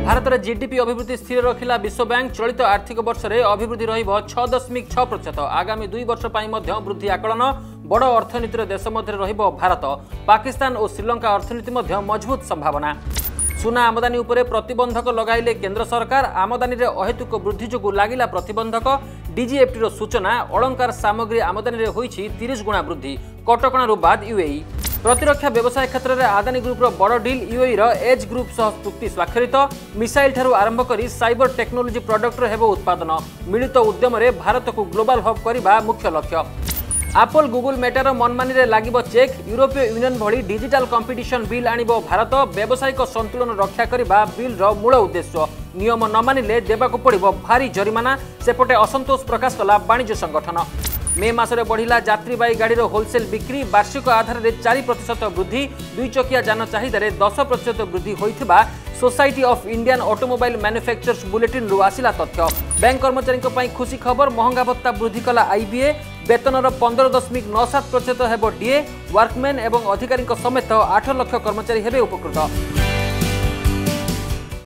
भारत में जीडीपी अभिवृद्धि स्थिर रखिला विश्व बैंक चलित आर्थिक वर्ष में अभिवृद्धि रहिबो 6.6%। आगामी 2 वर्ष पई मध्य वृद्धि आकलन बड़ अर्थनीतिर देश मध्य रहिबो भारत, पाकिस्तान और श्रीलंका अर्थनीति मध्य मजबूत संभावना। सुना आमदानी उपरे प्रतिबंधक लगाइले केंद्र सरकार, आमदानी रे अहेतुक वृद्धि जोगु लागिला प्रतिबंधक। डीजीएफटी सूचना, अलंकार सामग्री आमदानी रे होईछि 30 गुणा वृद्धि, कटकणारू बाद यूएई। प्रतिरक्षा व्यवसाय क्षेत्र में आदानी ग्रुप बड़ डील, यूएई एज ग्रुप सह चुक्ति स्वाक्षरित। मिसाइल ठारू आरंभ करी साइबर टेक्नोलोजी प्रोडक्टर हेबो उत्पादन, मिलित उद्यम रे भारत को ग्लोबल हब करबा मुख्य लक्ष्य। एप्पल गुगल मेटार मनमानी रे लागिबो चेक, यूरोपीय यूनियन भली डिजिटल कंपिटिशन बिल आनिबो भारत, व्यावसायिक संतुलन रक्षा करबा बिल रो मूल उद्देश्य। नियम न मानिले देबाको पड़िबो भारी जरिमाना, सेपटे असंतोष प्रकाश कला वाणिज्य संगठन। मे मासरे बढ़िला यात्रीबाही गाड़ीर होलसेल बिक्री, वार्षिक आधार में 4% वृद्धि, 2 चकिया जान चाहिदार 10% वृद्धि होइथिबा society of Indian automobile manufacturers bulletin रु आसिला तथ्य। बैंक कर्मचारी खुशी खबर, महंगा भत्ता वृद्धि कला आईबीए, वेतनर 15.97% हेबो डीए, वर्कमैन एवं अधिकारी समेत 8 लाख कर्मचारी हेबे उपकृत।